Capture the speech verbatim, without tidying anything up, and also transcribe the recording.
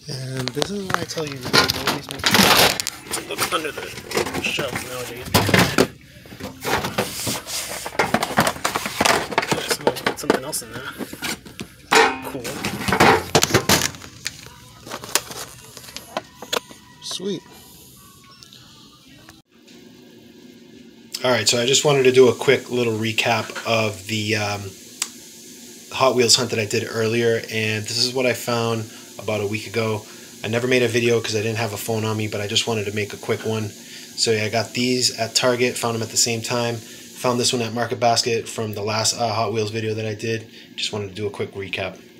And this is why I tell you to always make sure to look under the shelf nowadays. Someone put something else in there. Cool. Sweet. Alright, so I just wanted to do a quick little recap of the um, Hot Wheels hunt that I did earlier, and this is what I found about a week ago. I never made a video because I didn't have a phone on me, but I just wanted to make a quick one. So yeah, I got these at Target, found them at the same time. Found this one at Market Basket from the last uh, Hot Wheels video that I did. Just wanted to do a quick recap.